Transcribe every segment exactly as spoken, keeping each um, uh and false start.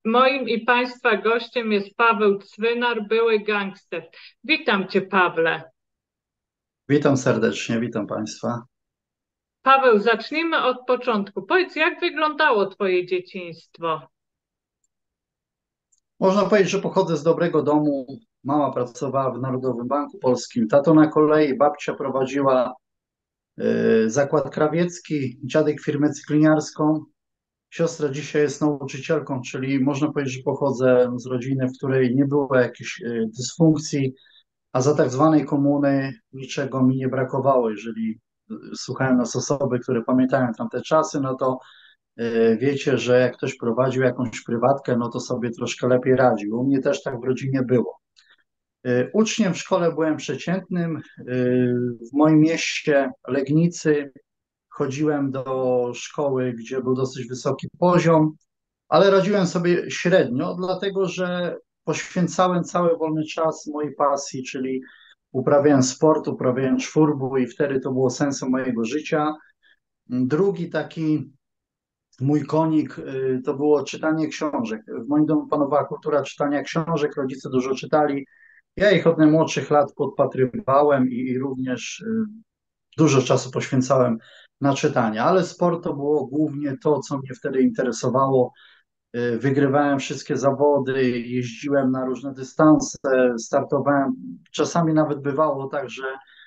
Moim i Państwa gościem jest Paweł Cwynar, były gangster. Witam Cię, Pawle. Witam serdecznie, witam Państwa. Paweł, zacznijmy od początku. Powiedz, jak wyglądało Twoje dzieciństwo? Można powiedzieć, że pochodzę z dobrego domu. Mama pracowała w Narodowym Banku Polskim, tato na kolei, babcia prowadziła e, zakład krawiecki, dziadek firmę cykliniarską. Siostra dzisiaj jest nauczycielką, czyli można powiedzieć, że pochodzę z rodziny, w której nie było jakichś e, dysfunkcji, a za tak zwanej komuny niczego mi nie brakowało. Jeżeli e, słuchają nas osoby, które pamiętają tamte czasy, no to E, wiecie, że jak ktoś prowadził jakąś prywatkę, no to sobie troszkę lepiej radził. U mnie też tak w rodzinie było. E, Uczniem w szkole byłem przeciętnym. E, W moim mieście Legnicy chodziłem do szkoły, gdzie był dosyć wysoki poziom, ale radziłem sobie średnio, dlatego że poświęcałem cały wolny czas mojej pasji, czyli uprawiałem sport, uprawiałem czwórbój i wtedy to było sensem mojego życia. Drugi taki mój konik y, to było czytanie książek. W moim domu panowała kultura czytania książek, rodzice dużo czytali. Ja ich od najmłodszych lat podpatrywałem i, i również y, dużo czasu poświęcałem na czytanie, ale sport to było głównie to, co mnie wtedy interesowało. Y, Wygrywałem wszystkie zawody, jeździłem na różne dystanse, startowałem. Czasami nawet bywało tak, że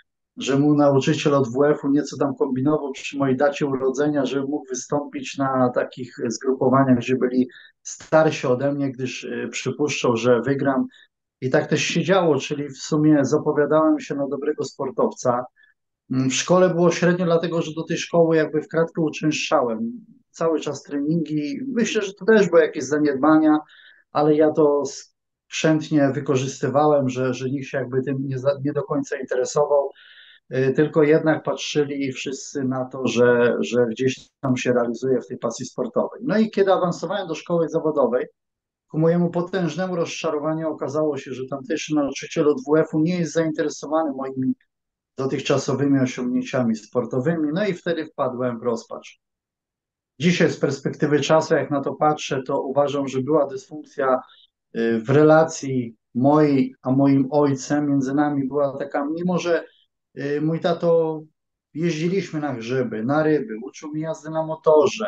że mu nauczyciel od W F-u nieco tam kombinował przy mojej dacie urodzenia, żeby mógł wystąpić na takich zgrupowaniach, gdzie byli starsi ode mnie, gdyż y, przypuszczał, że wygram. I tak też się działo, czyli w sumie zapowiadałem się na dobrego sportowca. Mm, W szkole było średnio, dlatego że do tej szkoły jakby w kratkę uczęszczałem. Cały czas treningi. Myślę, że to też były jakieś zaniedbania, ale ja to skrzętnie wykorzystywałem, że, że nikt się jakby tym nie, za, nie do końca interesował. Y, tylko jednak patrzyli wszyscy na to, że, że gdzieś tam się realizuje w tej pasji sportowej. No i kiedy awansowałem do szkoły zawodowej, ku mojemu potężnemu rozczarowaniu okazało się, że tamtejszy nauczyciel od W F-u nie jest zainteresowany moimi dotychczasowymi osiągnięciami sportowymi, no i wtedy wpadłem w rozpacz. Dzisiaj z perspektywy czasu, jak na to patrzę, to uważam, że była dysfunkcja y, w relacji mojej a moim ojcem. Między nami była taka, mimo że y, mój tato jeździliśmy na grzyby, na ryby, uczył mnie jazdy na motorze,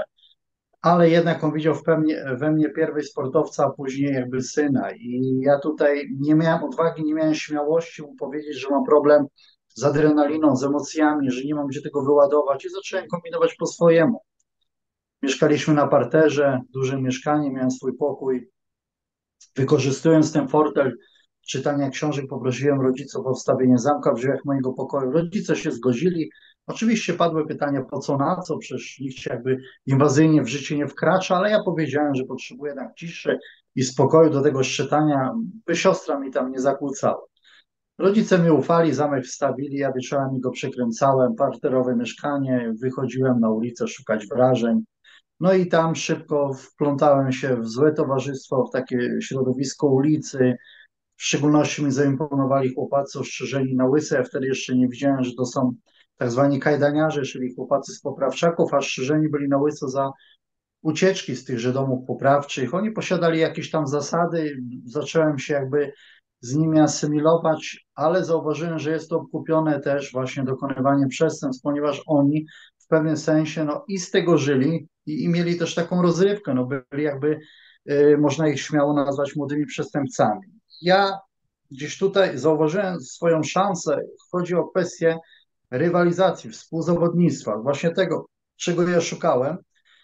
ale jednak on widział w pewnie, we mnie pierwej sportowca, a później jakby syna. I ja tutaj nie miałem odwagi, nie miałem śmiałości mu powiedzieć, że mam problem z adrenaliną, z emocjami, że nie mam gdzie tego wyładować i zacząłem kombinować po swojemu. Mieszkaliśmy na parterze, duże mieszkanie, miałem swój pokój. Wykorzystując ten fortel czytania książek, poprosiłem rodziców o wstawienie zamka w drzwiach mojego pokoju. Rodzice się zgodzili. Oczywiście padły pytania, po co, na co, przecież nikt się jakby inwazyjnie w życie nie wkracza, ale ja powiedziałem, że potrzebuję jednak ciszy i spokoju do tego czytania, by siostra mi tam nie zakłócała. Rodzice mi ufali, zamek wstawili, ja wieczorami go przekręcałem, parterowe mieszkanie, wychodziłem na ulicę szukać wrażeń. No i tam szybko wplątałem się w złe towarzystwo, w takie środowisko ulicy. W szczególności mi zaimponowali chłopacy ostrzyżeni na łyse. Ja wtedy jeszcze nie widziałem, że to są tak zwani kajdaniarze, czyli chłopacy z poprawczaków, a strzyżeni byli na łyso za ucieczki z tychże domów poprawczych. Oni posiadali jakieś tam zasady. Zacząłem się jakby z nimi asymilować, ale zauważyłem, że jest to okupione też właśnie dokonywaniem przestępstw, ponieważ oni w pewnym sensie no, i z tego żyli i, i mieli też taką rozrywkę, no, byli jakby, y, można ich śmiało nazwać młodymi przestępcami. Ja gdzieś tutaj zauważyłem swoją szansę, chodzi o kwestię rywalizacji, współzawodnictwa, właśnie tego, czego ja szukałem,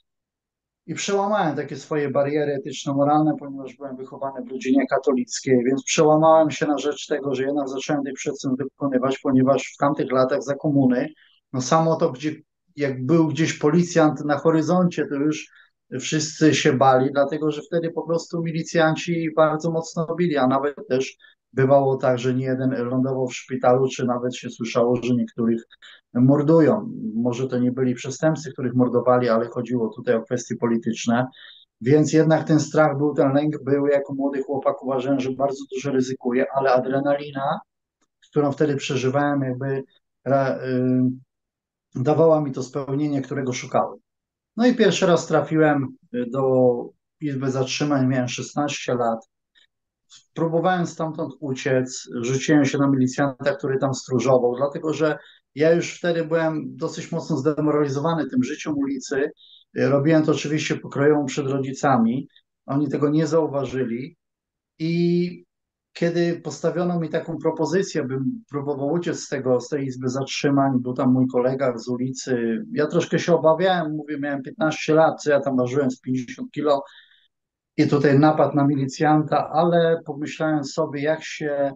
i przełamałem takie swoje bariery etyczno-moralne, ponieważ byłem wychowany w rodzinie katolickiej, więc przełamałem się na rzecz tego, że jednak zacząłem tych przestępstw wykonywać, ponieważ w tamtych latach za komuny, no samo to, gdzie, jak był gdzieś policjant na horyzoncie, to już wszyscy się bali, dlatego że wtedy po prostu milicjanci bardzo mocno bili, a nawet też bywało tak, że nie jeden lądował w szpitalu, czy nawet się słyszało, że niektórych mordują. Może to nie byli przestępcy, których mordowali, ale chodziło tutaj o kwestie polityczne. Więc jednak ten strach był, ten lęk był. Jako młody chłopak uważałem, że bardzo dużo ryzykuję, ale adrenalina, którą wtedy przeżywałem, jakby ra, y, dawała mi to spełnienie, którego szukałem. No i pierwszy raz trafiłem do izby zatrzymań, miałem szesnaście lat. Próbowałem stamtąd uciec, rzuciłem się na milicjanta, który tam stróżował, dlatego że ja już wtedy byłem dosyć mocno zdemoralizowany tym życiem ulicy. Robiłem to oczywiście pokrojową przed rodzicami. Oni tego nie zauważyli. I kiedy postawiono mi taką propozycję, bym próbował uciec z tego, z tej izby zatrzymań, był tam mój kolega z ulicy, ja troszkę się obawiałem, mówię, miałem piętnaście lat, co ja tam ważyłem z pięćdziesiąt kilo i tutaj napad na milicjanta, ale pomyślałem sobie, jak się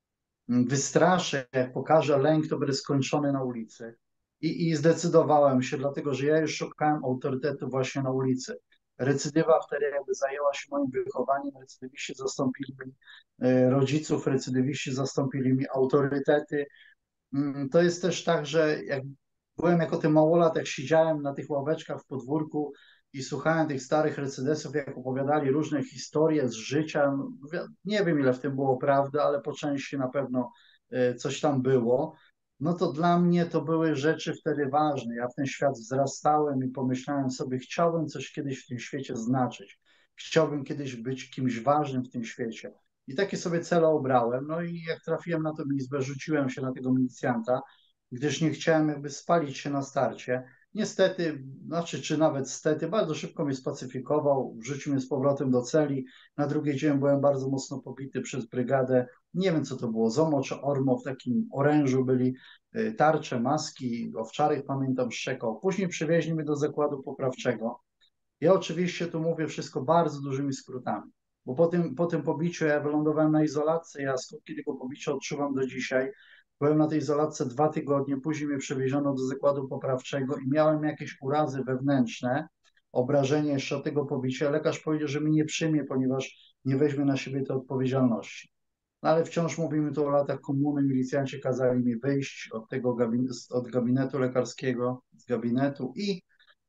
wystraszę, jak pokażę lęk, to będę skończony na ulicy. I, I zdecydowałem się, dlatego że ja już szukałem autorytetu właśnie na ulicy. Recydywa wtedy jakby zajęła się moim wychowaniem, recydywiści zastąpili mi e, rodziców, recydywiści zastąpili mi autorytety. Mm, To jest też tak, że jak byłem jako ten małolat, jak siedziałem na tych ławeczkach w podwórku i słuchałem tych starych recydesów, jak opowiadali różne historie z życia, no, wi- nie wiem ile w tym było prawdy, ale po części na pewno e, coś tam było, no to dla mnie to były rzeczy wtedy ważne. Ja w ten świat wzrastałem i pomyślałem sobie, chciałbym coś kiedyś w tym świecie znaczyć. Chciałbym kiedyś być kimś ważnym w tym świecie. I takie sobie cele obrałem. No i jak trafiłem na tę izbę, rzuciłem się na tego milicjanta, gdyż nie chciałem jakby spalić się na starcie. Niestety, znaczy, czy nawet stety, bardzo szybko mnie spacyfikował, wrzucił mnie z powrotem do celi. Na drugi dzień byłem bardzo mocno pobity przez brygadę. Nie wiem, co to było, ZOMO czy ORMO, w takim orężu byli y, tarcze, maski, owczarych, pamiętam, szczekał. Później przywieźli mnie do zakładu poprawczego. Ja oczywiście tu mówię wszystko bardzo dużymi skrótami, bo po tym, po tym pobiciu ja wylądowałem na izolacji, ja skutki tego pobicia odczuwam do dzisiaj. Byłem na tej izolacji dwa tygodnie, później mnie przewieziono do zakładu poprawczego i miałem jakieś urazy wewnętrzne, obrażenie jeszcze od tego pobicia. Lekarz powiedział, że mnie nie przyjmie, ponieważ nie weźmie na siebie tej odpowiedzialności. No ale wciąż mówimy tu o latach komuny, milicjanci kazali mi wyjść od tego gabin od gabinetu lekarskiego, z gabinetu i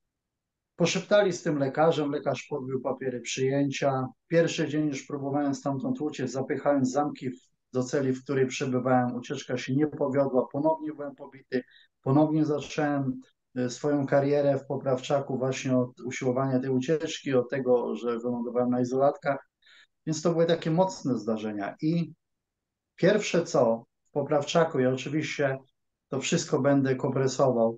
poszeptali z tym lekarzem, lekarz podbił papiery przyjęcia. Pierwszy dzień już próbowałem stamtąd uciec, zapychając zamki w- do celi, w której przebywałem. Ucieczka się nie powiodła, ponownie byłem pobity, ponownie zacząłem e, swoją karierę w poprawczaku właśnie od usiłowania tej ucieczki, od tego, że wylądowałem na izolatkach. Więc to były takie mocne zdarzenia. I pierwsze co w poprawczaku, ja oczywiście to wszystko będę kompresował,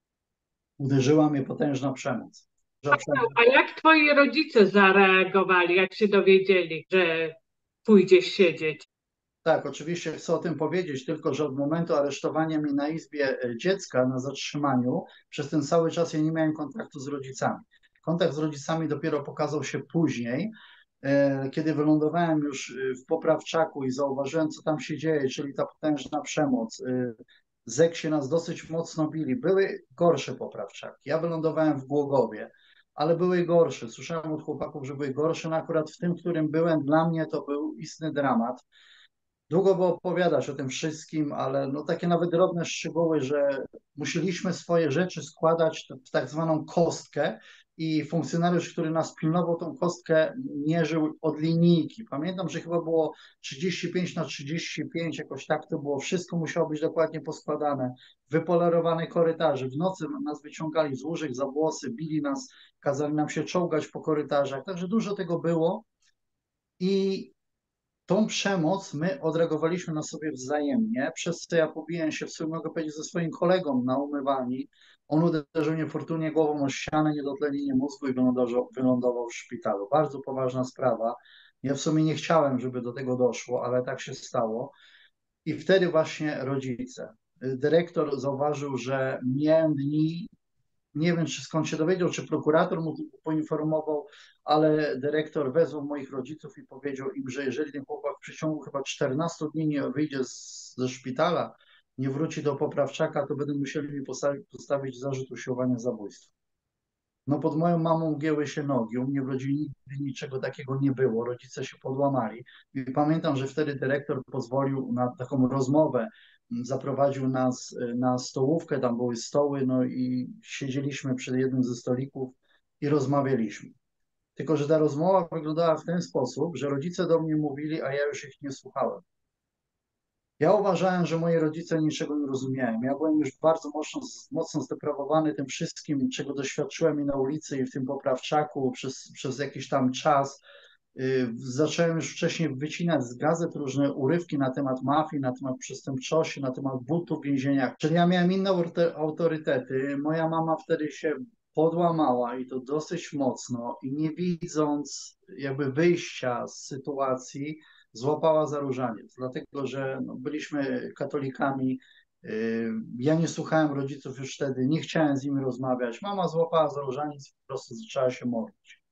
uderzyła mnie potężna przemoc. A jak twoi rodzice zareagowali, jak się dowiedzieli, że pójdziesz siedzieć? Tak, oczywiście chcę o tym powiedzieć, tylko że od momentu aresztowania mnie na izbie e, dziecka, na zatrzymaniu, przez ten cały czas ja nie miałem kontaktu z rodzicami. Kontakt z rodzicami dopiero pokazał się później, e, kiedy wylądowałem już e, w poprawczaku i zauważyłem, co tam się dzieje, czyli ta potężna przemoc. e, Zek się nas dosyć mocno bili. Były gorsze poprawczaki. Ja wylądowałem w Głogowie, ale były gorsze. Słyszałem od chłopaków, że były gorsze, no akurat w tym, którym byłem, dla mnie to był istny dramat. Długo by opowiadać o tym wszystkim, ale no takie nawet drobne szczegóły, że musieliśmy swoje rzeczy składać w tak zwaną kostkę i funkcjonariusz, który nas pilnował, tą kostkę mierzył od linijki. Pamiętam, że chyba było trzydzieści pięć na trzydzieści pięć, jakoś tak to było. Wszystko musiało być dokładnie poskładane. Wypolerowane korytarze. W nocy nas wyciągali z łóżek za włosy, bili nas, kazali nam się czołgać po korytarzach. Także dużo tego było. I tą przemoc my odreagowaliśmy na sobie wzajemnie, przez co ja pobiłem się, w sumie mogę powiedzieć, ze swoim kolegą na umywalni. On uderzył mnie fortunnie głową o ścianę, niedotlenienie mózgu i wylądował, wylądował w szpitalu. Bardzo poważna sprawa. Ja w sumie nie chciałem, żeby do tego doszło, ale tak się stało. I wtedy właśnie rodzice. Dyrektor zauważył, że miałem dni, nie wiem, czy skąd się dowiedział, czy prokurator mu poinformował, ale dyrektor wezwał moich rodziców i powiedział im, że jeżeli ten chłopak w przeciągu chyba czternastu dni nie wyjdzie z, ze szpitala, nie wróci do poprawczaka, to będą musieli mi postawić, postawić zarzut usiłowania zabójstwa. No pod moją mamą gięły się nogi, u mnie w rodzinie nigdy niczego takiego nie było, rodzice się podłamali. I pamiętam, że wtedy dyrektor pozwolił na taką rozmowę, zaprowadził nas y, na stołówkę, tam były stoły, no i siedzieliśmy przy jednym ze stolików i rozmawialiśmy. Tylko, że ta rozmowa wyglądała w ten sposób, że rodzice do mnie mówili, a ja już ich nie słuchałem. Ja uważałem, że moi rodzice niczego nie rozumieją. Ja byłem już bardzo mocno, mocno zdeprawowany tym wszystkim, czego doświadczyłem i na ulicy, i w tym poprawczaku przez, przez jakiś tam czas. Y, Zacząłem już wcześniej wycinać z gazet różne urywki na temat mafii, na temat przestępczości, na temat buntu w więzieniach. Czyli ja miałem inne auto- autorytety. Moja mama wtedy się podłamała i to dosyć mocno i nie widząc jakby wyjścia z sytuacji, złapała za różaniec, dlatego że no, byliśmy katolikami. y, Ja nie słuchałem rodziców już wtedy, nie chciałem z nimi rozmawiać. Mama złapała za różaniec i po prostu zaczęła się modlić.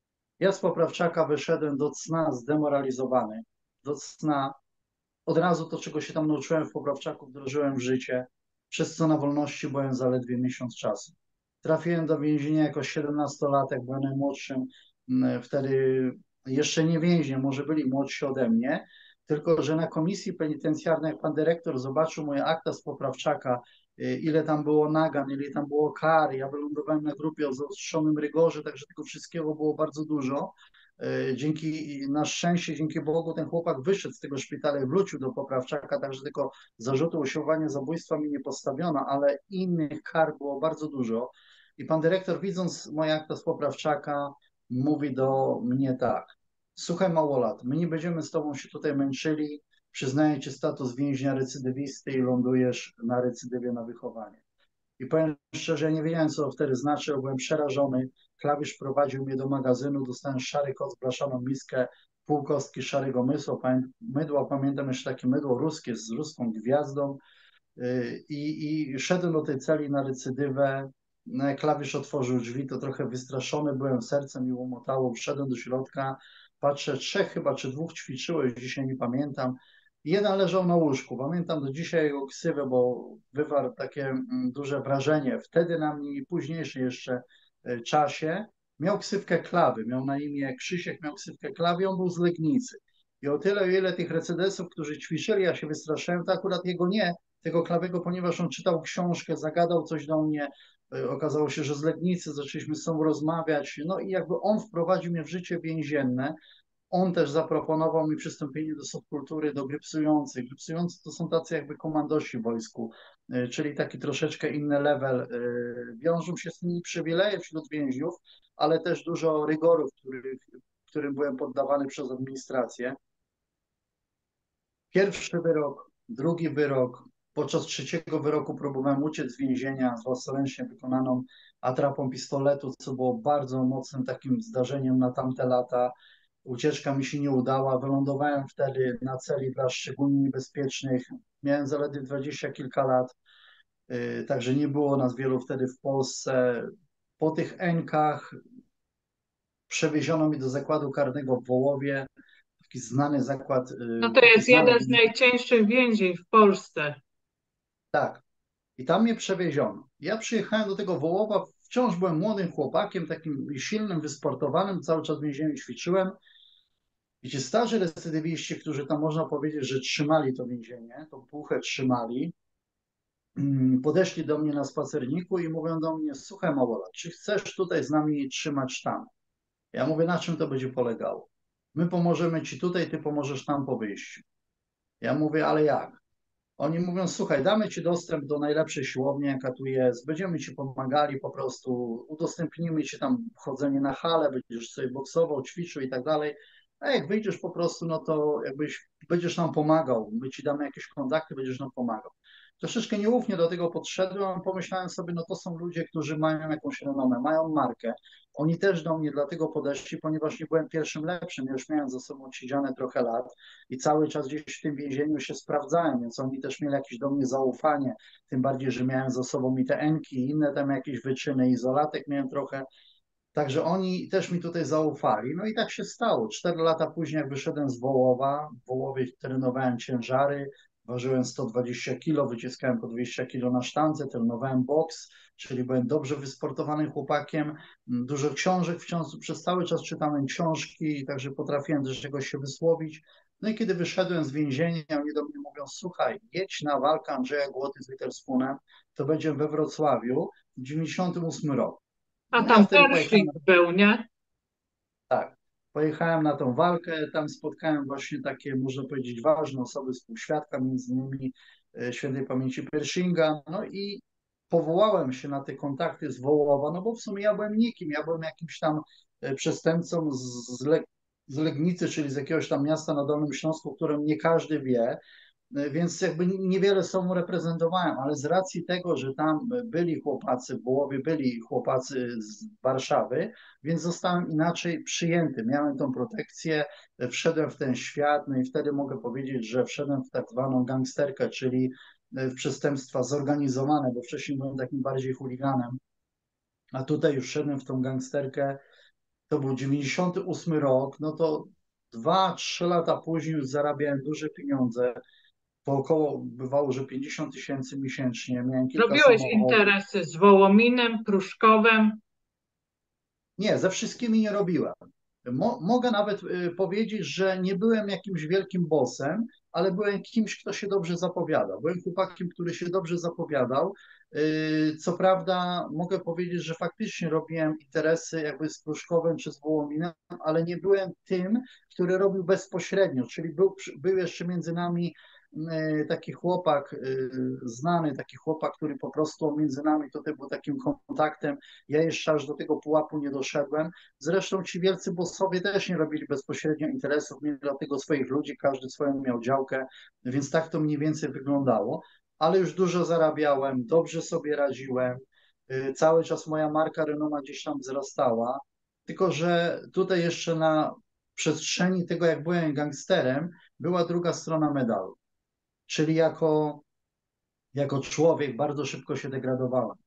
Ja z poprawczaka wyszedłem do cna zdemoralizowany. Do cna od razu to, czego się tam nauczyłem w poprawczaku, wdrożyłem w życie, przez co na wolności byłem zaledwie miesiąc czasu. Trafiłem do więzienia jako siedemnastolatek, byłem najmłodszym, mm, wtedy jeszcze nie więźniem, może byli młodsi ode mnie, tylko że na komisji penitencjarnej, jak pan dyrektor zobaczył moje akta z poprawczaka, y, ile tam było nagan, ile tam było kar, ja wylądowałem na grupie o zaostrzonym rygorze, także tego wszystkiego było bardzo dużo. Y, Dzięki, na szczęście, dzięki Bogu, ten chłopak wyszedł z tego szpitala i wrócił do poprawczaka, także tylko zarzutu usiłowania zabójstwa mi nie postawiono, ale innych kar było bardzo dużo. I pan dyrektor, widząc moje akta z poprawczaka, mówi do mnie tak: słuchaj, małolat, my nie będziemy z tobą się tutaj męczyli, przyznaję ci status więźnia recydywisty i lądujesz na recydywie na wychowanie. I powiem szczerze, ja nie wiedziałem, co to wtedy znaczy, byłem przerażony. Klawisz prowadził mnie do magazynu, dostałem szary kot, blaszaną miskę, pół kostki szarego mysła, mydła, pamiętam jeszcze takie mydło ruskie z ruską gwiazdą. Y, I, i szedłem do tej celi na recydywę. No, jak klawisz otworzył drzwi, to trochę wystraszony byłem, sercem mi łomotało. Wszedłem do środka, patrzę, trzech chyba czy dwóch ćwiczyło, już dzisiaj nie pamiętam. Jeden leżał na łóżku. Pamiętam do dzisiaj jego ksywę, bo wywarł takie mm, duże wrażenie wtedy na mnie i późniejszym jeszcze y, czasie. Miał ksywkę Klawy, miał na imię Krzysiek, miał ksywkę Klawy, on był z Legnicy. I o tyle, o ile tych recydensów, którzy ćwiczyli, ja się wystraszyłem, to akurat jego nie, tego Klawego, ponieważ on czytał książkę, zagadał coś do mnie, y, okazało się, że z Legnicy, zaczęliśmy z sobą rozmawiać, no i jakby on wprowadził mnie w życie więzienne. On też zaproponował mi przystąpienie do subkultury, do grypsujących. Grypsujący to są tacy jakby komandosi w wojsku, y, czyli taki troszeczkę inny level. y, Wiążą się z nimi przywileje wśród więźniów, ale też dużo rygorów, których, którym byłem poddawany przez administrację. Pierwszy wyrok, drugi wyrok. Podczas trzeciego wyroku próbowałem uciec z więzienia z własnoręcznie wykonaną atrapą pistoletu, co było bardzo mocnym takim zdarzeniem na tamte lata. Ucieczka mi się nie udała. Wylądowałem wtedy na celi dla szczególnie niebezpiecznych. Miałem zaledwie dwadzieścia kilka lat, yy, także nie było nas wielu wtedy w Polsce. Po tych Enkach przewieziono mnie do zakładu karnego w Wołowie, taki znany zakład, No yy, to taki jest znany. jeden z najcięższych więzień w Polsce. Tak. I tam mnie przewieziono. Ja przyjechałem do tego Wołowa, wciąż byłem młodym chłopakiem, takim silnym, wysportowanym, cały czas w więzieniu ćwiczyłem. I ci starzy recydywiści, którzy tam można powiedzieć, że trzymali to więzienie, tą puchę trzymali, mm, podeszli do mnie na spacerniku i mówią do mnie: słuchaj, Małola, czy chcesz tutaj z nami trzymać sztam? Ja mówię: na czym to będzie polegało? My pomożemy ci tutaj, ty pomożesz nam po wyjściu. Ja mówię: ale jak? Oni mówią: słuchaj, damy ci dostęp do najlepszej siłowni, jaka tu jest, będziemy ci pomagali po prostu, udostępnimy ci tam chodzenie na halę, będziesz sobie boksował, ćwiczył i tak dalej. A jak wyjdziesz po prostu, no to jakbyś będziesz nam pomagał, my ci damy jakieś kontakty, będziesz nam pomagał. Troszeczkę nieufnie do tego podszedłem, pomyślałem sobie, no to są ludzie, którzy mają jakąś renomę, mają markę. Oni też do mnie dlatego podeszli, ponieważ nie byłem pierwszym lepszym, ja już miałem za sobą odsiedziane trochę lat i cały czas gdzieś w tym więzieniu się sprawdzałem, więc oni też mieli jakieś do mnie zaufanie, tym bardziej, że miałem za sobą i te enki, i inne tam jakieś wyczyny, izolatek miałem trochę, także oni też mi tutaj zaufali. No i tak się stało. Cztery lata później, jak wyszedłem z Wołowa, w Wołowie trenowałem ciężary, ważyłem sto dwadzieścia kilo, wyciskałem po dwieście kilo na sztance, trenowałem boks, czyli byłem dobrze wysportowanym chłopakiem. Dużo książek wciąż, przez cały czas czytałem książki, także potrafiłem do czegoś się wysłowić. No i kiedy wyszedłem z więzienia, oni do mnie mówią: słuchaj, jedź na walkę Andrzeja Głoty z Witherspoonem, to będzie we Wrocławiu w dziewięćdziesiątym ósmym roku. A No ja tam wtedy pojechałem. Pershing był, nie? Tak. Pojechałem na tą walkę, tam spotkałem właśnie takie, można powiedzieć, ważne osoby, współświadka, między innymi e, świętej pamięci Pershinga, no i powołałem się na te kontakty z Wołowa, no bo w sumie ja byłem nikim, ja byłem jakimś tam e, przestępcą z, z, Le, z Legnicy, czyli z jakiegoś tam miasta na Dolnym Śląsku, o którym nie każdy wie, więc jakby niewiele sobą reprezentowałem, ale z racji tego, że tam byli chłopacy w Wołowie, byli chłopacy z Warszawy, więc zostałem inaczej przyjęty. Miałem tą protekcję, wszedłem w ten świat, no i wtedy mogę powiedzieć, że wszedłem w tak zwaną gangsterkę, czyli w przestępstwa zorganizowane, bo wcześniej byłem takim bardziej chuliganem, a tutaj już wszedłem w tą gangsterkę. To był dziewięćdziesiąty ósmy rok, no to dwa, trzy lata później już zarabiałem duże pieniądze, po około bywało, że pięćdziesiąt tysięcy miesięcznie, miałem kilka Robiłeś samochodów. interesy z Wołominem, Pruszkowem. Nie, ze wszystkimi nie robiłem. Mo, mogę nawet y, powiedzieć, że nie byłem jakimś wielkim bossem, ale byłem kimś, kto się dobrze zapowiadał. Byłem chłopakiem, który się dobrze zapowiadał. Y, co prawda mogę powiedzieć, że faktycznie robiłem interesy jakby z Pruszkowem czy z Wołominem, ale nie byłem tym, który robił bezpośrednio, czyli był, był jeszcze między nami y, taki chłopak, y, znany taki chłopak, który po prostu między nami tutaj był takim kontaktem. Ja jeszcze aż do tego pułapu nie doszedłem. Zresztą ci wielcy bossowie też nie robili bezpośrednio interesów, mieli dlatego swoich ludzi, każdy swoją miał działkę, więc tak to mniej więcej wyglądało. Ale już dużo zarabiałem, dobrze sobie radziłem. Y, Cały czas moja marka, renoma gdzieś tam wzrastała. Tylko że tutaj jeszcze na przestrzeni tego, jak byłem gangsterem, była druga strona medalu. Czyli jako, jako człowiek bardzo szybko się degradowałem.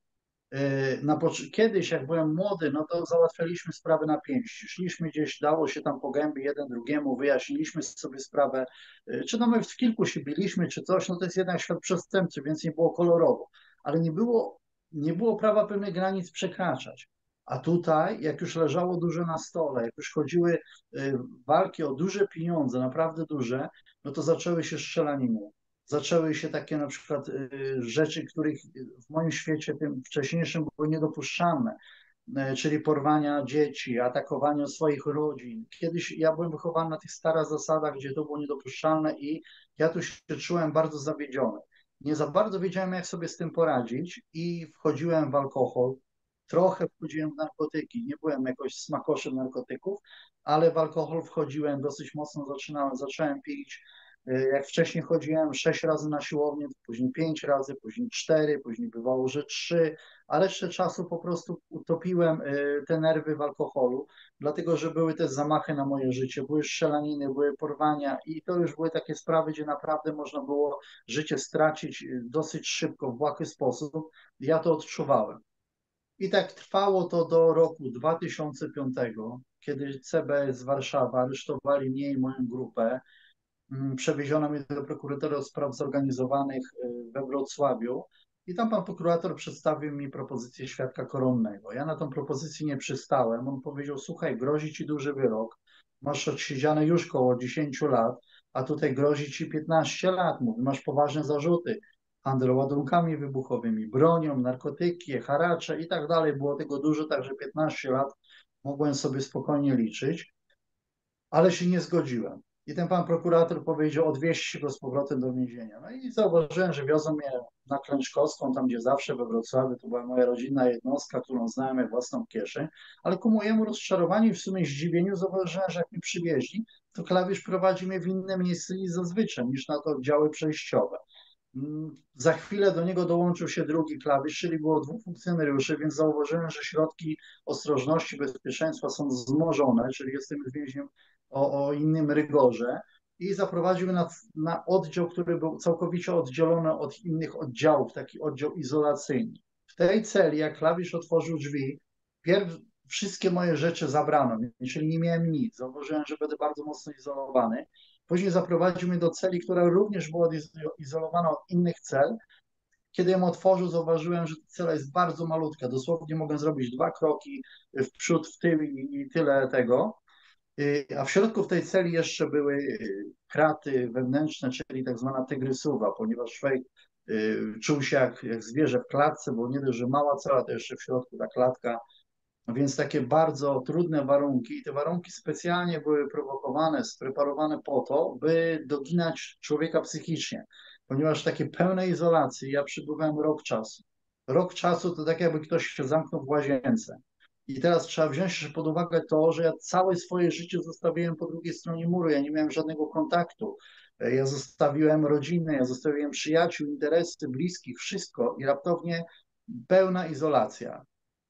Yy, Na, kiedyś, jak byłem młody, no to załatwialiśmy sprawy na pięści. Szliśmy gdzieś, dało się tam po gębie jeden drugiemu, wyjaśniliśmy sobie sprawę, yy, czy no my w kilku się biliśmy, czy coś, no to jest jednak świat przestępczy, więc nie było kolorowo. Ale nie było, nie było prawa pewnych granic przekraczać. A tutaj, jak już leżało dużo na stole, jak już chodziły yy, walki o duże pieniądze, naprawdę duże, no to zaczęły się strzelaniny. Zaczęły się takie na przykład y, rzeczy, których w moim świecie tym wcześniejszym były niedopuszczalne, y, czyli porwania dzieci, atakowanie swoich rodzin. Kiedyś ja byłem wychowany na tych starych zasadach, gdzie to było niedopuszczalne i ja tu się czułem bardzo zawiedziony. Nie za bardzo wiedziałem, jak sobie z tym poradzić i wchodziłem w alkohol, trochę wchodziłem w narkotyki. Nie byłem jakoś smakoszem narkotyków, ale w alkohol wchodziłem dosyć mocno, zaczynałem, zacząłem pić. Jak wcześniej chodziłem sześć razy na siłownię, później pięć razy, później cztery, później bywało, że trzy, a resztę czasu po prostu utopiłem y, te nerwy w alkoholu, dlatego że były też zamachy na moje życie, były strzelaniny, były porwania i to już były takie sprawy, gdzie naprawdę można było życie stracić y, dosyć szybko, w błahy sposób. Ja to odczuwałem. I tak trwało to do roku dwa tysiące piątego, kiedy C B S z Warszawy aresztowali mnie i moją grupę. Mm, Przewieziono mnie do prokuratury od spraw zorganizowanych y, we Wrocławiu i tam pan prokurator przedstawił mi propozycję świadka koronnego. Ja na tą propozycję nie przystałem. On powiedział: słuchaj, grozi ci duży wyrok, masz odsiedziane już koło dziesięć lat, a tutaj grozi ci piętnaście lat. Mówi, masz poważne zarzuty. Handel ładunkami wybuchowymi, bronią, narkotyki, haracze i tak dalej. Było tego dużo, także piętnaście lat mogłem sobie spokojnie liczyć, ale się nie zgodziłem. I ten pan prokurator powiedział: odwieźć go z powrotem do więzienia. No i zauważyłem, że wiozą mnie na Klęczkowską, tam gdzie zawsze we Wrocławiu, to była moja rodzinna jednostka, którą znałem jak własną kieszeń, ale ku mojemu rozczarowaniu i w sumie zdziwieniu zauważyłem, że jak mnie przywieźli, to klawisz prowadzi mnie w inne miejsce niż zazwyczaj, niż na to oddziały przejściowe. Mm, Za chwilę do niego dołączył się drugi klawisz, czyli było dwóch funkcjonariuszy, więc zauważyłem, że środki ostrożności, bezpieczeństwa są wzmożone, czyli jestem już więźniem o, o innym rygorze i zaprowadził mnie na, na oddział, który był całkowicie oddzielony od innych oddziałów, taki oddział izolacyjny. W tej celi, jak klawisz otworzył drzwi, pierw wszystkie moje rzeczy zabrano, czyli nie miałem nic. Zauważyłem, że będę bardzo mocno izolowany. Później zaprowadził mnie do celi, która również była izolowana od innych cel. Kiedy ją otworzył, zauważyłem, że ta cela jest bardzo malutka. Dosłownie mogę zrobić dwa kroki w przód, w tył i tyle tego. A w środku w tej celi jeszcze były kraty wewnętrzne, czyli tak zwana tygrysuwa, ponieważ człowiek czuł się jak, jak zwierzę w klatce, bo nie dość, że mała cela, to jeszcze w środku ta klatka No więc takie bardzo trudne warunki, i te warunki specjalnie były prowokowane, spreparowane po to, by doginać człowieka psychicznie, ponieważ w takiej pełnej izolacji ja przebywałem rok czasu. Rok czasu to tak jakby ktoś się zamknął w łazience. I teraz trzeba wziąć jeszcze pod uwagę to, że ja całe swoje życie zostawiłem po drugiej stronie muru, ja nie miałem żadnego kontaktu. Ja zostawiłem rodzinę, ja zostawiłem przyjaciół, interesy, bliskich, wszystko i raptownie pełna izolacja.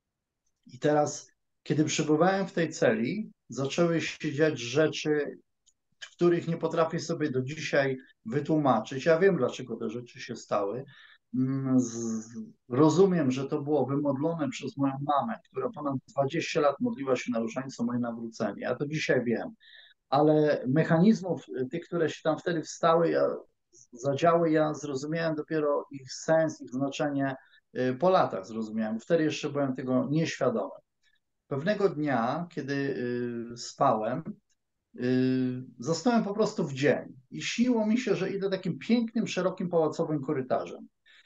I teraz, kiedy przebywałem w tej celi, zaczęły się dziać rzeczy, których nie potrafię sobie do dzisiaj wytłumaczyć. Ja wiem, dlaczego te rzeczy się stały. Mm, z- Rozumiem, że to było wymodlone przez moją mamę, która ponad dwadzieścia lat modliła się na różańcu o moje nawrócenie. Ja to dzisiaj wiem, ale mechanizmów y, tych, które się tam wtedy wstały, ja, zadziały, ja zrozumiałem dopiero ich sens, ich znaczenie y, po latach zrozumiałem. Wtedy jeszcze byłem tego nieświadomy. Pewnego dnia, kiedy y, spałem, y, zasnąłem po prostu w dzień i śniło mi się, że idę takim pięknym, szerokim, pałacowym korytarzem.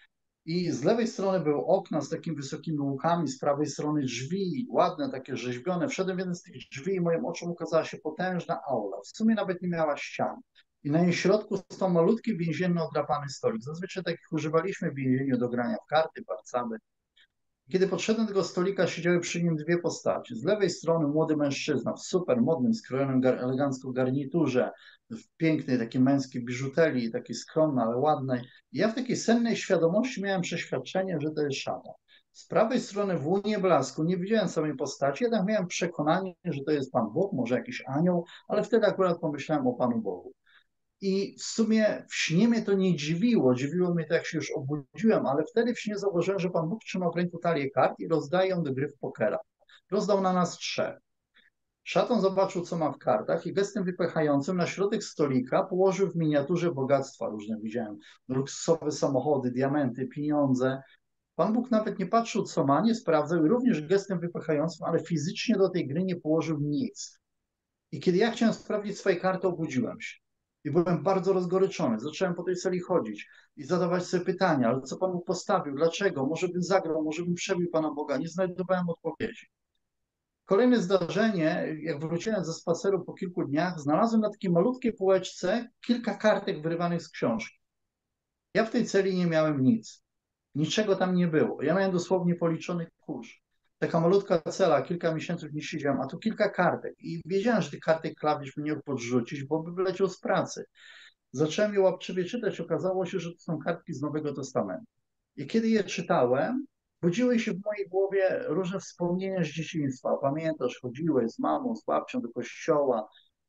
I z lewej strony były okna z takimi wysokimi łukami, z prawej strony drzwi, ładne, takie rzeźbione. Wszedłem w jeden z tych drzwi i moim oczom ukazała się potężna aula. W sumie nawet nie miała ścian. I na jej środku stał malutki, więzienny, odrapany stolik. Zazwyczaj takich używaliśmy w więzieniu do grania w karty, parcaby. Kiedy podszedłem do tego stolika, siedziały przy nim dwie postacie. Z lewej strony młody mężczyzna w super modnym, skrojonym gar elegancko garniturze, w pięknej takiej męskiej biżuterii, takiej skromnej, ale ładnej. I ja w takiej sennej świadomości miałem przeświadczenie, że to jest szatan. Z prawej strony w łunie blasku nie widziałem samej postaci, jednak miałem przekonanie, że to jest Pan Bóg, może jakiś anioł, ale wtedy akurat pomyślałem o Panu Bogu. I w sumie w śnie mnie to nie dziwiło, dziwiło mnie to, jak się już obudziłem, ale wtedy w śnie zauważyłem, że Pan Bóg trzymał w ręku talię kart i rozdaje ją do gry w pokera. Rozdał na nas trzech. Szatan zobaczył, co ma w kartach i gestem wypychającym na środek stolika położył w miniaturze bogactwa różne. Widziałem luksusowe samochody, diamenty, pieniądze. Pan Bóg nawet nie patrzył, co ma, nie sprawdzał i również gestem wypychającym, ale fizycznie do tej gry nie położył nic. I kiedy ja chciałem sprawdzić swoje karty, obudziłem się. I byłem bardzo rozgoryczony. Zacząłem po tej sali chodzić i zadawać sobie pytania, ale co Pan mu postawił, dlaczego, może bym zagrał, może bym przebił Pana Boga. Nie znajdowałem odpowiedzi. Kolejne zdarzenie, jak wróciłem ze spaceru po kilku dniach, znalazłem na takiej malutkiej półeczce kilka kartek wyrywanych z książki. Ja w tej celi nie miałem nic. Niczego tam nie było. Ja miałem dosłownie policzony kurz. Taka malutka cela, kilka miesięcy w niej siedziałem, a tu kilka kartek. I wiedziałem, że tych kartek klawisz mnie podrzucić, bo by wyleciał z pracy. Zacząłem je łapczywie czytać. Okazało się, że to są kartki z Nowego Testamentu. I kiedy je czytałem, budziły się w mojej głowie różne wspomnienia z dzieciństwa. Pamiętasz, chodziłeś z mamą, z babcią do kościoła,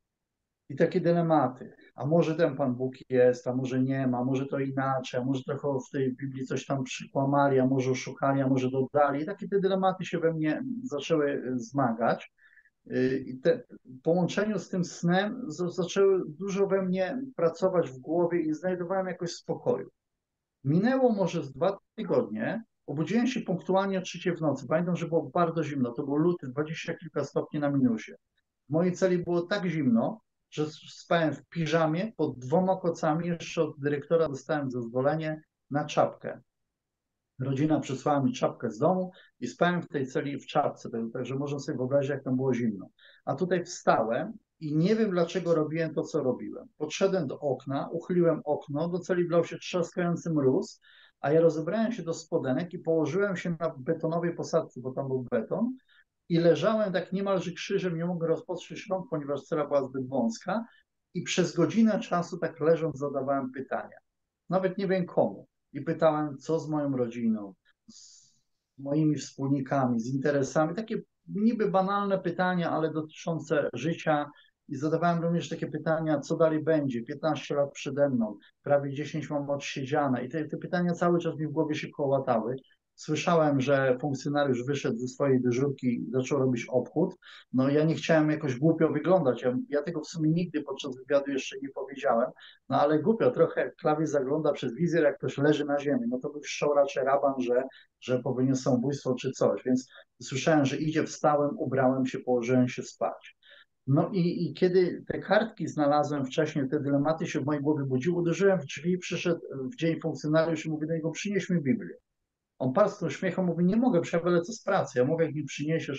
i takie dylematy. A może ten Pan Bóg jest, a może nie ma, może to inaczej, a może trochę w tej Biblii coś tam przykłamali, a może oszukali, a może dodali. I takie te dylematy się we mnie zaczęły zmagać. I te, w połączeniu z tym snem z- zaczęły dużo we mnie pracować w głowie i znajdowałem jakoś spokoju. Minęło może z dwa tygodnie, obudziłem się punktualnie o trzeciej w nocy. Pamiętam, że było bardzo zimno, to był luty, dwadzieścia kilka stopni na minusie. W mojej celi było tak zimno, że spałem w piżamie pod dwoma kocami. Jeszcze od dyrektora dostałem zezwolenie na czapkę. Rodzina przysłała mi czapkę z domu i spałem w tej celi w czapce. Także można sobie wyobrazić, jak tam było zimno. A tutaj wstałem i nie wiem, dlaczego robiłem to, co robiłem. Podszedłem do okna, uchyliłem okno, do celi wlał się trzaskający mróz, a ja rozebrałem się do spodenek i położyłem się na betonowej posadce, bo tam był beton, i leżałem tak niemalże krzyżem, nie mogłem rozpocząć rąk, ponieważ cela była zbyt wąska i przez godzinę czasu tak leżąc zadawałem pytania. Nawet nie wiem komu. I pytałem, co z moją rodziną, z moimi wspólnikami, z interesami. Takie niby banalne pytania, ale dotyczące życia. I zadawałem również takie pytania, co dalej będzie, piętnaście lat przede mną, prawie dziesięć mam odsiedziane. I te, te pytania cały czas mi w głowie się kołatały. Słyszałem, że funkcjonariusz wyszedł ze swojej dyżurki i zaczął robić obchód. No ja nie chciałem jakoś głupio wyglądać. Ja, ja tego w sumie nigdy podczas wywiadu jeszcze nie powiedziałem. No ale głupio, trochę klawisz zagląda przez wizjer, jak ktoś leży na ziemi. No to by wszczął raczej raban, że, że popełnił samobójstwo czy coś. Więc słyszałem, że idzie, wstałem, ubrałem się, położyłem się spać. No i, i kiedy te kartki znalazłem wcześniej, te dylematy się w mojej głowie budziły, uderzyłem w drzwi, przyszedł w dzień funkcjonariusz i mówi do niego, przynieś mi Biblię. On parsknął śmiechem, mówi, nie mogę, przecież ja lecę z pracy. Ja mówię, jak mi przyniesiesz,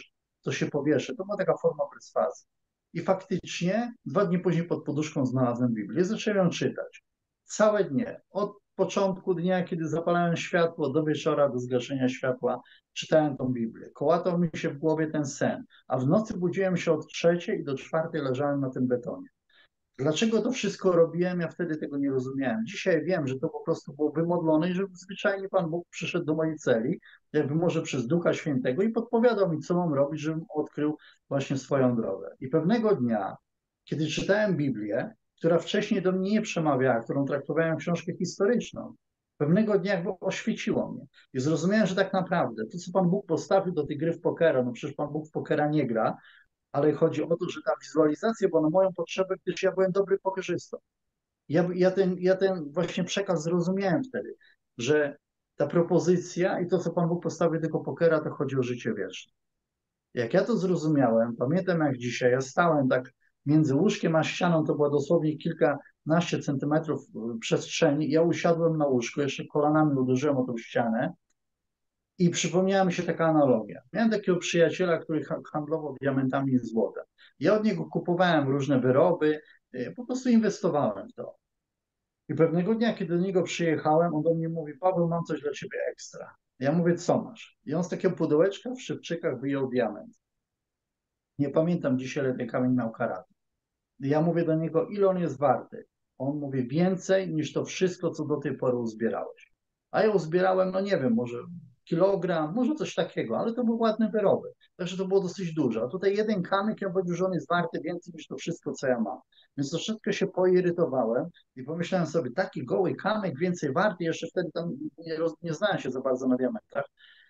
to się powieszę. To była taka forma perswazji. I faktycznie dwa dni później pod poduszką znalazłem Biblię. Zacząłem ją czytać. Całe dnie. Od początku dnia, kiedy zapalałem światło, do wieczora, do zgaszenia światła, czytałem tą Biblię. Kołatał mi się w głowie ten sen. A w nocy budziłem się od trzeciej i do czwartej leżałem na tym betonie. Dlaczego to wszystko robiłem? Ja wtedy tego nie rozumiałem. Dzisiaj wiem, że to po prostu było wymodlone i że zwyczajnie Pan Bóg przyszedł do mojej celi, jakby może przez Ducha Świętego i podpowiadał mi, co mam robić, żebym odkrył właśnie swoją drogę. I pewnego dnia, kiedy czytałem Biblię, która wcześniej do mnie nie przemawiała, którą traktowałem jak książkę historyczną, pewnego dnia jakby oświeciło mnie i zrozumiałem, że tak naprawdę to, co Pan Bóg postawił do tej gry w pokera, no przecież Pan Bóg w pokera nie gra, ale chodzi o to, że ta wizualizacja była na moją potrzebę, gdyż ja byłem dobry pokerzystą. Ja, ja, ten, ja ten właśnie przekaz zrozumiałem wtedy, że ta propozycja i to, co Pan Bóg postawił tego pokera, to chodzi o życie wieczne. Jak ja to zrozumiałem, pamiętam jak dzisiaj, ja stałem tak między łóżkiem a ścianą, to było dosłownie kilkanaście centymetrów przestrzeni, ja usiadłem na łóżku, jeszcze kolanami uderzyłem o tą ścianę i przypomniała mi się taka analogia. Miałem takiego przyjaciela, który handlował diamentami i złotem. Ja od niego kupowałem różne wyroby, po prostu inwestowałem w to. I pewnego dnia, kiedy do niego przyjechałem, on do mnie mówi: Paweł, mam coś dla ciebie ekstra. Ja mówię: co masz? I on z takiego pudełeczka w szybczykach wyjął diament. Nie pamiętam dzisiaj, ile ten kamień miał karat. Ja mówię do niego: ile on jest warty? On mówi: więcej niż to wszystko, co do tej pory uzbierałeś. A ja uzbierałem, no nie wiem, może kilogram, może coś takiego, ale to były ładne wyroby. Także to było dosyć dużo. A tutaj jeden kamyk, ja powiedział, że on jest warty więcej niż to wszystko, co ja mam. Więc troszeczkę się poirytowałem i pomyślałem sobie: taki goły kamyk więcej warty, jeszcze wtedy tam nie, roz, nie znałem się za bardzo na diamentach.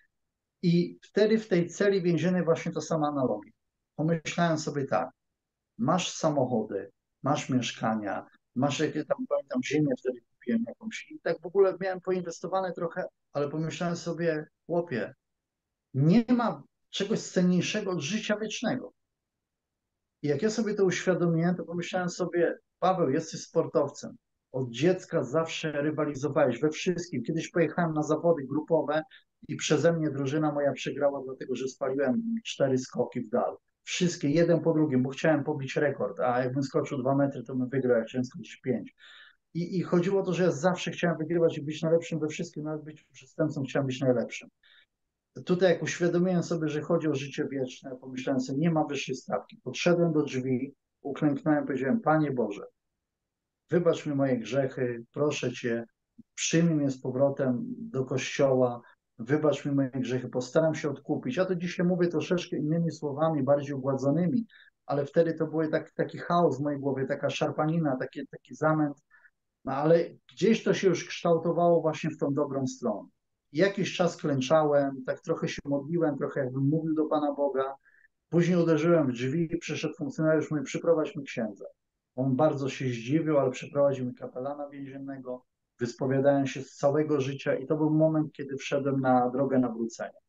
I wtedy w tej celi więziennej właśnie to sama analogia. Pomyślałem sobie tak: masz samochody, masz mieszkania, masz jakieś tam, pamiętam, ziemię wtedy kupiłem jakąś i tak w ogóle miałem poinwestowane trochę, ale pomyślałem sobie: chłopie, nie ma czegoś cenniejszego od życia wiecznego. I jak ja sobie to uświadomiłem, to pomyślałem sobie: Paweł, jesteś sportowcem. Od dziecka zawsze rywalizowałeś we wszystkim. Kiedyś pojechałem na zawody grupowe i przeze mnie drużyna moja przegrała, dlatego że spaliłem cztery skoki w dal. Wszystkie, jeden po drugim, bo chciałem pobić rekord, a jakbym skoczył dwa metry, to bym wygrał, jak chciałem skoczyć pięć. I, I chodziło o to, że ja zawsze chciałem wygrywać i być najlepszym we wszystkim, nawet być przestępcą, chciałem być najlepszym. Tutaj jak uświadomiłem sobie, że chodzi o życie wieczne, pomyślałem sobie: nie ma wyższej stawki. Podszedłem do drzwi, uklęknąłem, powiedziałem: Panie Boże, wybacz mi moje grzechy, proszę Cię, przyjmij mnie z powrotem do kościoła, wybacz mi moje grzechy, postaram się odkupić. Ja to dzisiaj mówię troszeczkę innymi słowami, bardziej ugładzonymi, ale wtedy to był tak, taki chaos w mojej głowie, taka szarpanina, taki, taki zamęt, no ale gdzieś to się już kształtowało właśnie w tą dobrą stronę. I jakiś czas klęczałem, tak trochę się modliłem, trochę jakbym mówił do Pana Boga. Później uderzyłem w drzwi, przyszedł funkcjonariusz, mówi: przyprowadź mi księdza. On bardzo się zdziwił, ale przyprowadził mi kapelana więziennego, wyspowiadałem się z całego życia i to był moment, kiedy wszedłem na drogę nawrócenia.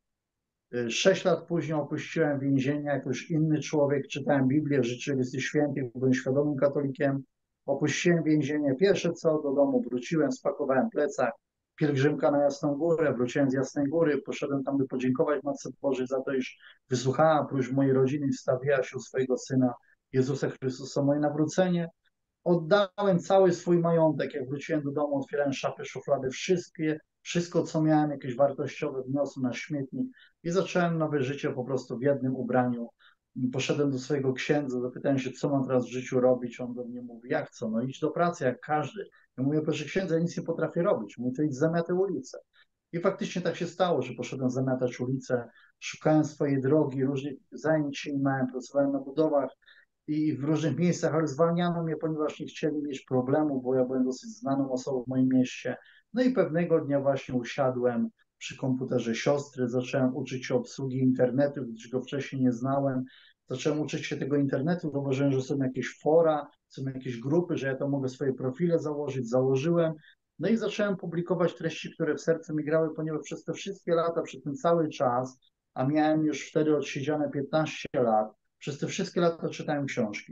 Sześć lat później opuściłem więzienie jako już inny człowiek, czytałem Biblię, Rzeczywisty Świętych, byłem świadomym katolikiem. Opuściłem więzienie. Pierwsze co, do domu wróciłem, spakowałem plecak, pielgrzymka na Jasną Górę, wróciłem z Jasnej Góry, poszedłem tam, by podziękować Matce Bożej za to, iż wysłuchała próśb mojej rodziny i wstawiła się u swojego Syna Jezusa Chrystusa, moje nawrócenie. Oddałem cały swój majątek, jak wróciłem do domu, otwierałem szafę, szuflady, wszystkie, wszystko, co miałem jakieś wartościowe, wniosłem na śmietnik i zacząłem nowe życie po prostu w jednym ubraniu. Poszedłem do swojego księdza, zapytałem się, co mam teraz w życiu robić. On do mnie mówi: jak co? No idź do pracy, jak każdy. Ja mówię: proszę księdza, ja nic nie potrafię robić. Mówi: to idź zamiatę ulicę. I faktycznie tak się stało, że poszedłem zamiatać ulicę, szukałem swojej drogi, różnych zajęć się miałem, pracowałem na budowach i w różnych miejscach, ale zwalniano mnie, ponieważ nie chcieli mieć problemu, bo ja byłem dosyć znaną osobą w moim mieście. No i pewnego dnia właśnie usiadłem przy komputerze siostry, zacząłem uczyć się obsługi internetu, gdyż go wcześniej nie znałem. Zacząłem uczyć się tego internetu, zauważyłem, że są jakieś fora, są jakieś grupy, że ja to mogę swoje profile założyć, założyłem. No i zacząłem publikować treści, które w sercu mi grały, ponieważ przez te wszystkie lata, przez ten cały czas, a miałem już wtedy odsiedziane piętnaście lat, przez te wszystkie lata czytałem książki.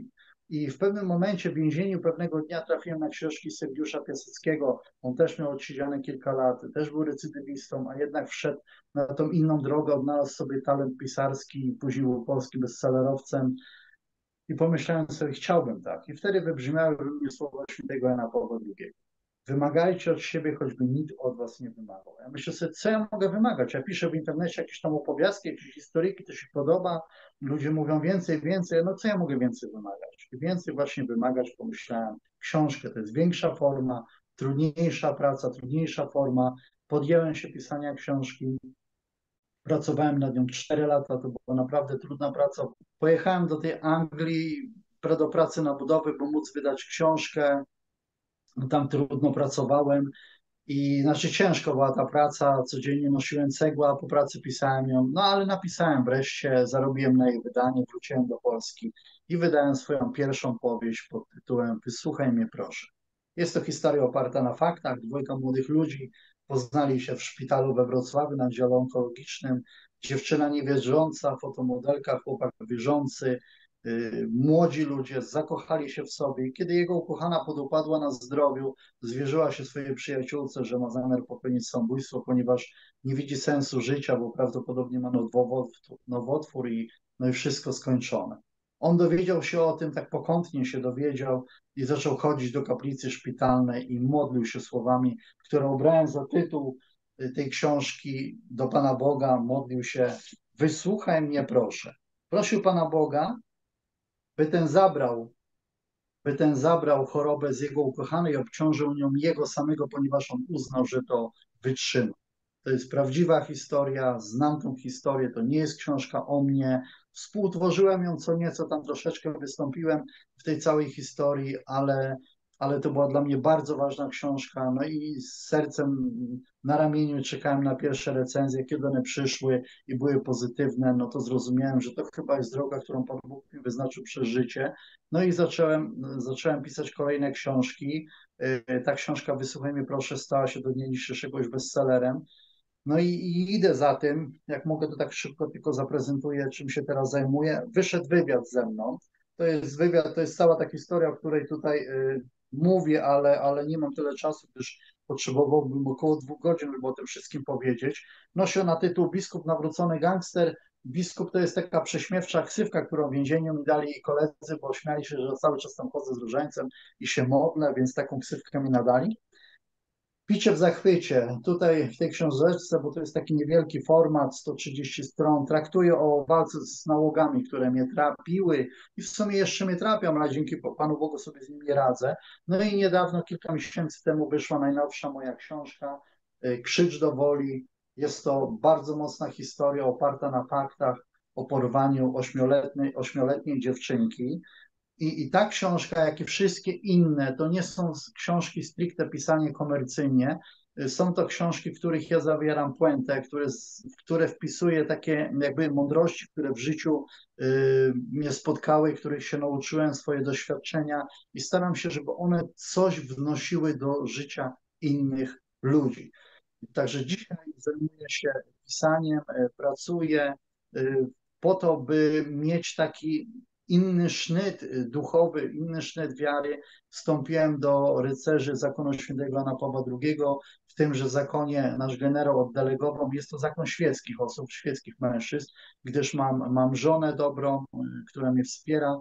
I w pewnym momencie w więzieniu pewnego dnia trafiłem na książki Sergiusza Piaseckiego. On też miał odsiedziane kilka lat, też był recydywistą, a jednak wszedł na tą inną drogę, odnalazł sobie talent pisarski i później był polskim bestsellerowcem. I pomyślałem sobie, chciałbym tak. I wtedy wybrzmiały we mnie słowa świętego Jana Pawła drugiego. Wymagajcie od siebie, choćby nikt od was nie wymagał. Ja myślę sobie, co ja mogę wymagać? Ja piszę w internecie jakieś tam opowiastki, jakieś historyjki, to się podoba. Ludzie mówią więcej, więcej. No co ja mogę więcej wymagać? I więcej właśnie wymagać, pomyślałem, książkę to jest większa forma, trudniejsza praca, trudniejsza forma. Podjęłem się pisania książki. Pracowałem nad nią cztery lata, to była naprawdę trudna praca. Pojechałem do tej Anglii do pracy na budowy, by móc wydać książkę. Tam trudno pracowałem i znaczy ciężko była ta praca. Codziennie nosiłem cegła, po pracy pisałem ją, no ale napisałem wreszcie, zarobiłem na jej wydanie, wróciłem do Polski i wydałem swoją pierwszą powieść pod tytułem Wysłuchaj mnie proszę. Jest to historia oparta na faktach. Dwójka młodych ludzi poznali się w szpitalu we Wrocławiu na dziale onkologicznym. Dziewczyna niewierząca, fotomodelka, chłopak wierzący. Y, Młodzi ludzie zakochali się w sobie. Kiedy jego ukochana podupadła na zdrowiu, zwierzyła się swojej przyjaciółce, że ma zamiar popełnić samobójstwo, ponieważ nie widzi sensu życia, bo prawdopodobnie ma nowotwór, nowotwór i, no i wszystko skończone. On dowiedział się o tym, tak pokątnie się dowiedział i zaczął chodzić do kaplicy szpitalnej i modlił się słowami, które obrałem za tytuł y, tej książki do Pana Boga. Modlił się: wysłuchaj mnie proszę. Prosił Pana Boga, by ten zabrał, by ten zabrał chorobę z jego ukochanej, obciążył nią jego samego, ponieważ on uznał, że to wytrzyma. To jest prawdziwa historia, znam tą historię, to nie jest książka o mnie. Współtworzyłem ją co nieco, tam troszeczkę wystąpiłem w tej całej historii, ale, ale to była dla mnie bardzo ważna książka. No i z sercem na ramieniu czekałem na pierwsze recenzje. Kiedy one przyszły i były pozytywne, no to zrozumiałem, że to chyba jest droga, którą Pan Bóg mi wyznaczył przez życie. No i zacząłem, zacząłem pisać kolejne książki. Ta książka Wysłuchaj mnie proszę stała się do dnia dzisiejszego już bestsellerem. No i, i idę za tym, jak mogę, to tak szybko tylko zaprezentuję, czym się teraz zajmuję. Wyszedł wywiad ze mną. To jest wywiad, to jest cała ta historia, o której tutaj y, mówię, ale, ale nie mam tyle czasu, gdyż potrzebowałbym około dwóch godzin, żeby o tym wszystkim powiedzieć. Nosi ona tytuł Biskup nawrócony gangster. Biskup to jest taka prześmiewcza ksywka, którą w więzieniu mi dali koledzy, bo śmiali się, że cały czas tam chodzę z różańcem i się modlę, więc taką ksywkę mi nadali. Picie w zachwycie. Tutaj w tej książeczce, bo to jest taki niewielki format, sto trzydzieści stron, traktuję o walce z nałogami, które mnie trapiły i w sumie jeszcze mnie trapią, ale dzięki Panu Bogu sobie z nimi radzę. No i niedawno, kilka miesięcy temu wyszła najnowsza moja książka, y, Krzycz do woli. Jest to bardzo mocna historia oparta na faktach o porwaniu ośmioletniej, ośmioletniej dziewczynki. I, I ta książka, jak i wszystkie inne, to nie są książki stricte pisane komercyjnie. Są to książki, w których ja zawieram puentę, które, w które wpisuję takie jakby mądrości, które w życiu y, mnie spotkały, których się nauczyłem, swoje doświadczenia i staram się, żeby one coś wnosiły do życia innych ludzi. Także dzisiaj zajmuję się pisaniem, e, pracuję e, po to, by mieć taki inny sznyt e, duchowy, inny sznyt wiary. Wstąpiłem do rycerzy zakonu świętego Jana Pawła drugiego. W tymże zakonie nasz generał oddelegował. Jest to zakon świeckich osób, świeckich mężczyzn, gdyż mam, mam żonę dobrą, e, która mnie wspiera,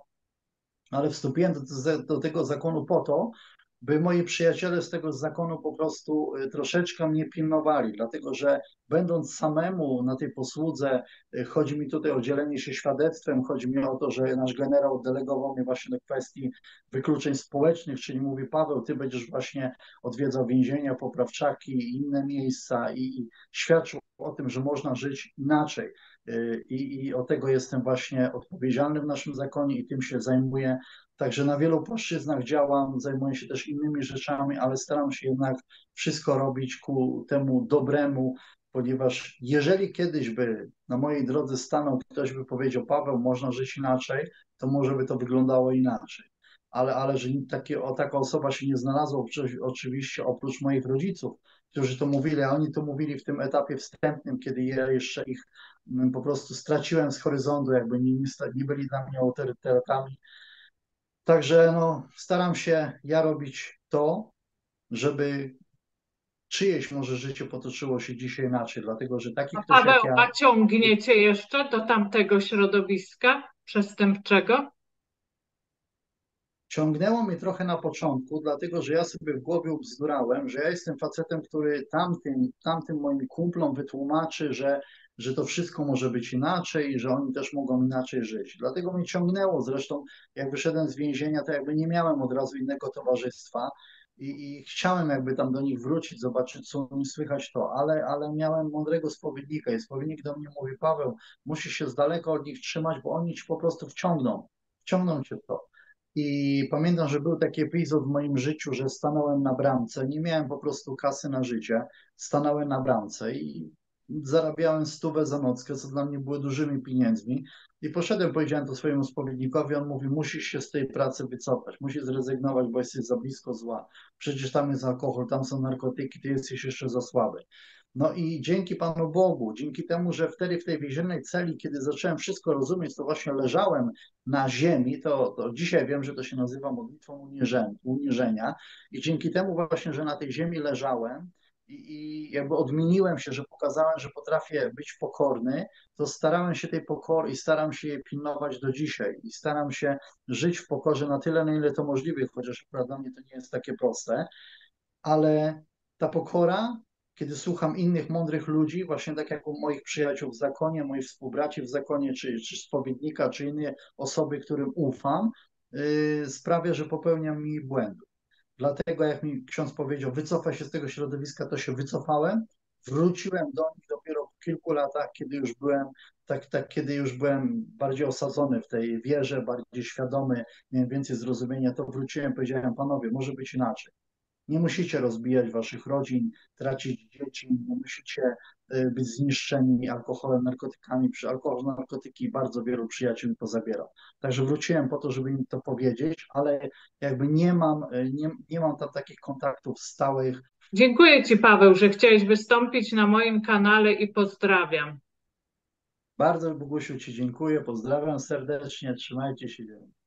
ale wstąpiłem do, do tego zakonu po to, by moi przyjaciele z tego zakonu po prostu y, troszeczkę mnie pilnowali, dlatego że będąc samemu na tej posłudze, y, chodzi mi tutaj o dzielenie się świadectwem, chodzi mi o to, że nasz generał delegował mnie właśnie do kwestii wykluczeń społecznych, czyli mówi: Paweł, ty będziesz właśnie odwiedzał więzienia, poprawczaki i inne miejsca i, i świadczył o tym, że można żyć inaczej. Y, I, I o tego jestem właśnie odpowiedzialny w naszym zakonie i tym się zajmuję. Także na wielu płaszczyznach działam, zajmuję się też innymi rzeczami, ale staram się jednak wszystko robić ku temu dobremu, ponieważ jeżeli kiedyś by na mojej drodze stanął ktoś, by powiedział: Paweł, można żyć inaczej, to może by to wyglądało inaczej. Ale, ale że takie, o, taka osoba się nie znalazła, oczywiście oprócz moich rodziców, którzy to mówili, a oni to mówili w tym etapie wstępnym, kiedy ja jeszcze ich po prostu straciłem z horyzontu, jakby nie, nie byli dla mnie autorytetami. Także no, staram się ja robić to, żeby czyjeś może życie potoczyło się dzisiaj inaczej, dlatego że taki A ktoś jak Paweł, ja a ciągniecie jeszcze do tamtego środowiska przestępczego? ciągnęło mnie trochę na początku, dlatego że ja sobie w głowie ubzdurałem, że ja jestem facetem, który tamtym, tamtym moim kumplom wytłumaczy, że, że to wszystko może być inaczej i że oni też mogą inaczej żyć. Dlatego mnie ciągnęło. Zresztą jak wyszedłem z więzienia, to jakby nie miałem od razu innego towarzystwa i, i chciałem jakby tam do nich wrócić, zobaczyć, co u nich słychać to, ale, ale miałem mądrego spowiednika i spowiednik do mnie mówi: Paweł, musisz się z daleka od nich trzymać, bo oni ci po prostu wciągną, wciągną cię w to. I pamiętam, że był taki epizod w moim życiu, że stanąłem na bramce, nie miałem po prostu kasy na życie, stanąłem na bramce i zarabiałem stówę za nockę, co dla mnie było dużymi pieniędzmi. I poszedłem, powiedziałem to swojemu spowiednikowi, on mówi: musisz się z tej pracy wycofać, musisz zrezygnować, bo jesteś za blisko zła. Przecież tam jest alkohol, tam są narkotyki, ty jesteś jeszcze za słaby. No i dzięki Panu Bogu, dzięki temu, że wtedy w tej więziennej celi, kiedy zacząłem wszystko rozumieć, to właśnie leżałem na ziemi, to, to dzisiaj wiem, że to się nazywa modlitwą uniżenia, uniżenia. I dzięki temu właśnie, że na tej ziemi leżałem i, i jakby odmieniłem się, że pokazałem, że potrafię być pokorny, to starałem się tej pokory i staram się jej pilnować do dzisiaj. I staram się żyć w pokorze na tyle, na ile to możliwe, chociaż akurat dla mnie to nie jest takie proste, ale ta pokora, kiedy słucham innych mądrych ludzi, właśnie tak jak u moich przyjaciół w zakonie, moich współbraci w zakonie, czy, czy spowiednika, czy inne osoby, którym ufam, yy, sprawia, że popełniam mniej błędów. Dlatego jak mi ksiądz powiedział: wycofaj się z tego środowiska, to się wycofałem. Wróciłem do nich dopiero po kilku latach, kiedy już byłem, tak, tak, kiedy już byłem bardziej osadzony w tej wierze, bardziej świadomy, miałem więcej zrozumienia, to wróciłem, powiedziałem: panowie, może być inaczej. Nie musicie rozbijać waszych rodzin, tracić dzieci, nie musicie y, być zniszczeni alkoholem, narkotykami. Przy alkohol, narkotyki bardzo wielu przyjaciół mi pozabierał. Także wróciłem po to, żeby im to powiedzieć, ale jakby nie mam, y, nie, nie mam tam takich kontaktów stałych. Dziękuję Ci, Paweł, że chciałeś wystąpić na moim kanale i pozdrawiam. Bardzo, Bogusiu, Ci dziękuję, pozdrawiam serdecznie, trzymajcie się.